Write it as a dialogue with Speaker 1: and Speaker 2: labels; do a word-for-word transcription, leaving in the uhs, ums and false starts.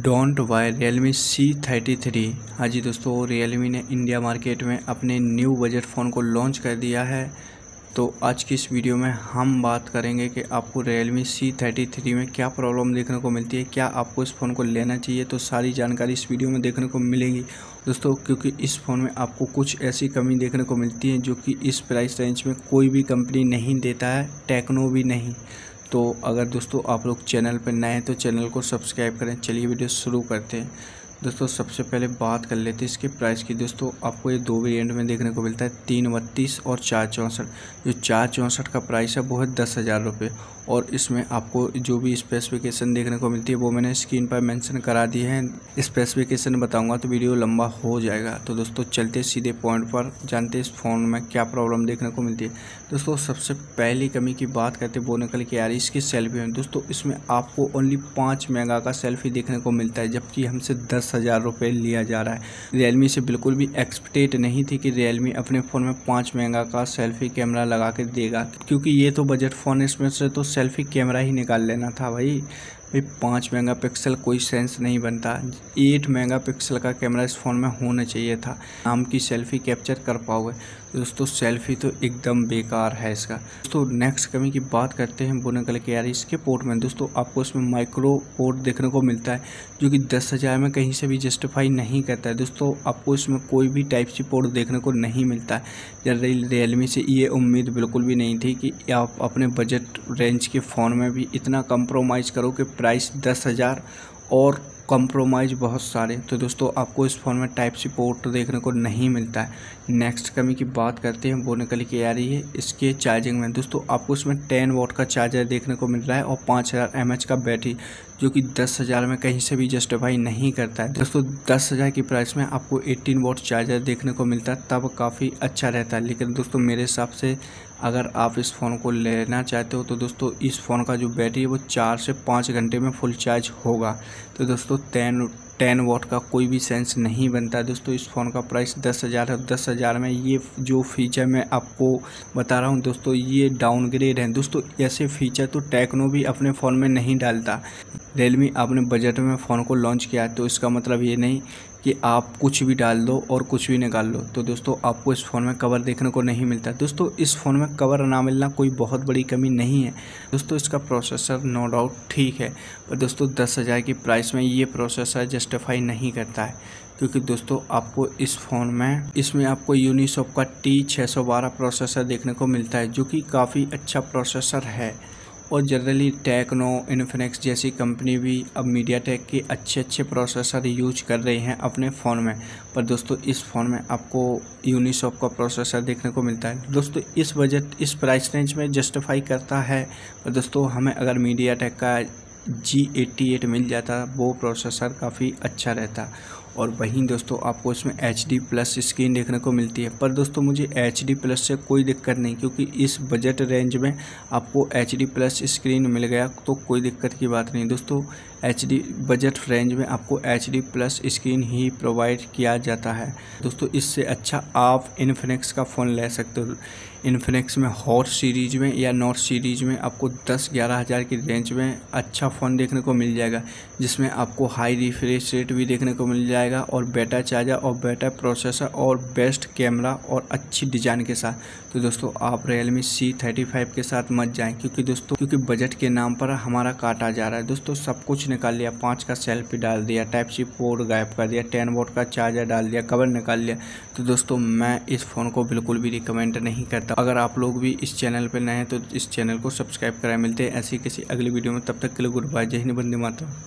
Speaker 1: Don't buy Realme C thirty three. हाँ जी दोस्तों, रियलमी ने इंडिया मार्केट में अपने न्यू बजट फ़ोन को लॉन्च कर दिया है। तो आज की इस वीडियो में हम बात करेंगे कि आपको रियलमी सी थर्टी थ्री में क्या प्रॉब्लम देखने को मिलती है, क्या आपको इस फ़ोन को लेना चाहिए। तो सारी जानकारी इस वीडियो में देखने को मिलेगी दोस्तों, क्योंकि इस फ़ोन में आपको कुछ ऐसी कमी देखने को मिलती है जो कि इस प्राइस रेंज में कोई भी कंपनी नहीं देता है, टेक्नो भी नहीं। तो अगर दोस्तों आप लोग चैनल पर नए हैं तो चैनल को सब्सक्राइब करें। चलिए वीडियो शुरू करते हैं। दोस्तों सबसे पहले बात कर लेते हैं इसके प्राइस की। दोस्तों आपको ये दो वेरिएंट में देखने को मिलता है, तीन बत्तीस और चार चौंसठ। जो चार चौंसठ का प्राइस है वो है दस हज़ार रुपये, और इसमें आपको जो भी स्पेसिफिकेशन देखने को मिलती है वो मैंने स्क्रीन पर मेंशन करा दी है। स्पेसिफिकेशन बताऊंगा तो वीडियो लंबा हो जाएगा। तो दोस्तों चलते सीधे पॉइंट पर, जानते हैं इस फ़ोन में क्या प्रॉब्लम देखने को मिलती है। दोस्तों सबसे पहली कमी की बात करते वो निकल के आ रही इसकी सेल्फी में। दोस्तों इसमें आपको ओनली पाँच मेगा का सेल्फी देखने को मिलता है, जबकि हमसे दस हज़ार रुपये लिया जा रहा है। रियलमी से बिल्कुल भी एक्सपेक्टेड नहीं थी कि रियलमी अपने फ़ोन में पाँच मेगा का सेल्फी कैमरा लगा के देगा, क्योंकि ये तो बजट फ़ोन है, इसमें से तो सेल्फी कैमरा ही निकाल लेना था भाई। भाई पाँच मेगा पिक्सल कोई सेंस नहीं बनता, एट मेगा पिक्सल का कैमरा इस फ़ोन में होना चाहिए था, नाम की सेल्फी कैप्चर कर पाओगे। दोस्तों सेल्फी तो एकदम बेकार है इसका। दोस्तों नेक्स्ट कमी की बात करते हैं वो निकल के यार इसके पोर्ट में। दोस्तों आपको इसमें माइक्रो पोर्ट देखने को मिलता है, जो कि दस हज़ार में कहीं से भी जस्टिफाई नहीं करता है। दोस्तों आपको इसमें कोई भी टाइप सी पोर्ट देखने को नहीं मिलता है। जनरली रियलमी से ये उम्मीद बिल्कुल भी नहीं थी कि आप अपने बजट रेंज के फ़ोन में भी इतना कंप्रोमाइज़ करो कि प्राइस दस हज़ार और कंप्रोमाइज़ बहुत सारे। तो दोस्तों आपको इस फ़ोन में टाइप सी पोर्ट देखने को नहीं मिलता है। नेक्स्ट कमी की बात करते हैं वो निकल के आ रही है इसके चार्जिंग में। दोस्तों आपको इसमें टेन वॉट का चार्जर देखने को मिल रहा है और पाँच हज़ार एम एच का बैटरी, जो कि दस हज़ार में कहीं से भी जस्टिफाई नहीं करता है। दोस्तों दस हज़ार की प्राइस में आपको एटीन वॉट चार्जर देखने को मिलता है, तब काफ़ी अच्छा रहता है। लेकिन दोस्तों मेरे हिसाब से अगर आप इस फ़ोन को लेना चाहते हो तो दोस्तों इस फ़ोन का जो बैटरी है वो चार से पाँच घंटे में फुल चार्ज होगा। तो दोस्तों टेन टेन वॉट का कोई भी सेंस नहीं बनता है। दोस्तों इस फ़ोन का प्राइस दस हज़ार है, दस हज़ार में ये जो फीचर मैं आपको बता रहा हूँ दोस्तों ये डाउनग्रेड है। दोस्तों ऐसे फीचर तो टेक्नो भी अपने फ़ोन में नहीं डालता। रियलमी अपने बजट में फ़ोन को लॉन्च किया है, तो इसका मतलब ये नहीं कि आप कुछ भी डाल दो और कुछ भी निकाल लो। तो दोस्तों आपको इस फ़ोन में कवर देखने को नहीं मिलता। दोस्तों इस फ़ोन में कवर ना मिलना कोई बहुत बड़ी कमी नहीं है। दोस्तों इसका प्रोसेसर नो डाउट ठीक है, पर दोस्तों दस हज़ार की प्राइस में ये प्रोसेसर जस्टिफाई नहीं करता है, क्योंकि दोस्तों आपको इस फ़ोन में इसमें आपको यूनिसॉक का टी छः सौ बारह प्रोसेसर देखने को मिलता है, जो कि काफ़ी अच्छा प्रोसेसर है। और जनरली टेक्नो, इन्फिनिक्स जैसी कंपनी भी अब मीडियाटेक के अच्छे अच्छे प्रोसेसर यूज कर रहे हैं अपने फ़ोन में, पर दोस्तों इस फ़ोन में आपको यूनिसॉक का प्रोसेसर देखने को मिलता है। दोस्तों इस बजट इस प्राइस रेंज में जस्टिफाई करता है, पर दोस्तों हमें अगर मीडियाटेक का जी एट्टी एट मिल जाता वो प्रोसेसर काफ़ी अच्छा रहता। और वहीं दोस्तों आपको इसमें एच डी प्लस स्क्रीन देखने को मिलती है, पर दोस्तों मुझे एच डी प्लस से कोई दिक्कत नहीं, क्योंकि इस बजट रेंज में आपको एच डी प्लस स्क्रीन मिल गया तो कोई दिक्कत की बात नहीं। दोस्तों एच डी बजट रेंज में आपको एच डी प्लस स्क्रीन ही प्रोवाइड किया जाता है। दोस्तों इससे अच्छा आप इन्फिनिक्स का फ़ोन ले सकते हो। इन्फिनिक्स में हॉट सीरीज में या नॉट सीरीज में आपको दस ग्यारह हज़ार की रेंज में अच्छा फ़ोन देखने को मिल जाएगा, जिसमें आपको हाई रिफ्रेश रेट भी देखने को मिल जाएगा और बेटर चार्जर और बेटर प्रोसेसर और बेस्ट कैमरा और अच्छी डिज़ाइन के साथ। तो दोस्तों आप रियलमी सी थर्टी फाइव के साथ मत जाएं, क्योंकि दोस्तों क्योंकि बजट के नाम पर हमारा काटा जा रहा है। दोस्तों सब कुछ निकाल लिया, पाँच का सेल्फी डाल दिया, टाइप सी पोर्ट गायब कर दिया, टेन वोट का चार्जर डाल दिया, कवर निकाल लिया। तो दोस्तों मैं इस फ़ोन को बिल्कुल भी रिकमेंड नहीं करता। अगर आप लोग भी इस चैनल पर नए हैं तो इस चैनल को सब्सक्राइब कराएं। मिलते हैं ऐसी किसी अगली वीडियो में, तब तक के लिए गुड बाय, जय हिंद, वंदे मातरम।